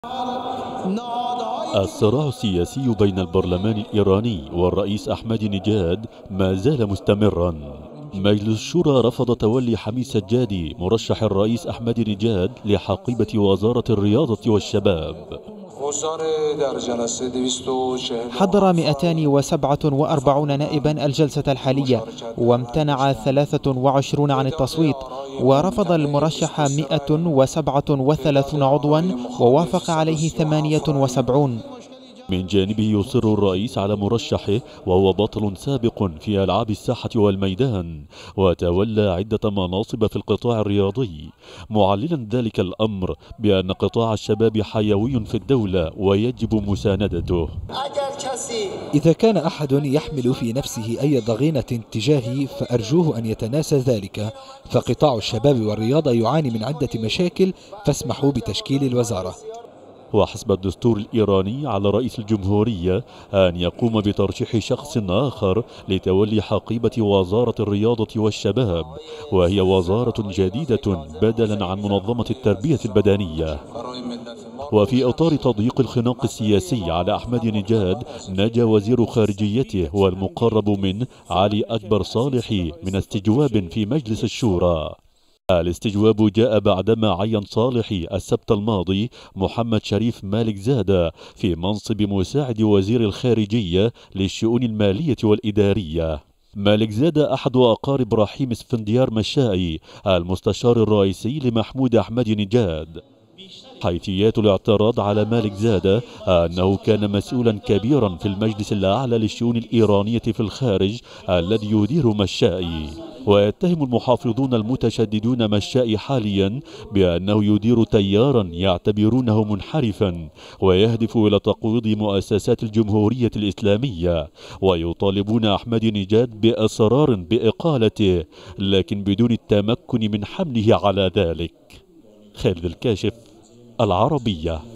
الصراع السياسي بين البرلمان الإيراني والرئيس أحمدي نجاد ما زال مستمرا. مجلس الشورى رفض تولي حميد سجادي مرشح الرئيس أحمدي نجاد لحقيبة وزارة الرياضة والشباب. حضر 247 نائبا الجلسة الحالية، وامتنع 23 عن التصويت، ورفض المرشح 137 عضوا، ووافق عليه 78. من جانبه يصر الرئيس على مرشحه وهو بطل سابق في ألعاب الساحة والميدان، وتولى عدة مناصب في القطاع الرياضي، معللا ذلك الأمر بأن قطاع الشباب حيوي في الدولة ويجب مساندته. إذا كان أحد يحمل في نفسه أي ضغينة تجاهي فأرجوه أن يتناسى ذلك، فقطاع الشباب والرياضة يعاني من عدة مشاكل، فاسمحوا بتشكيل الوزارة. وحسب الدستور الإيراني على رئيس الجمهورية أن يقوم بترشيح شخص آخر لتولي حقيبة وزارة الرياضة والشباب، وهي وزارة جديدة بدلا عن منظمة التربية البدنية. وفي إطار تضييق الخناق السياسي على أحمدي نجاد، نجا وزير خارجيته والمقرب منه علي أكبر صالحي من استجواب في مجلس الشورى. الاستجواب جاء بعدما عين صالحي السبت الماضي محمد شريف مالك زادة في منصب مساعد وزير الخارجية للشؤون المالية والإدارية. مالك زادة أحد أقارب رحيم اسفنديار مشائي المستشار الرئيسي لمحمود أحمدي نجاد. حيثيات الاعتراض على مالك زادة أنه كان مسؤولا كبيرا في المجلس الأعلى للشؤون الإيرانية في الخارج الذي يدير مشائي، ويتهم المحافظون المتشددون مشائي حاليا بأنه يدير تيارا يعتبرونه منحرفا ويهدف إلى تقويض مؤسسات الجمهورية الإسلامية، ويطالبون أحمدي نجاد بإصرار بإقالته لكن بدون التمكن من حمله على ذلك. خالد الكاشف، العربية.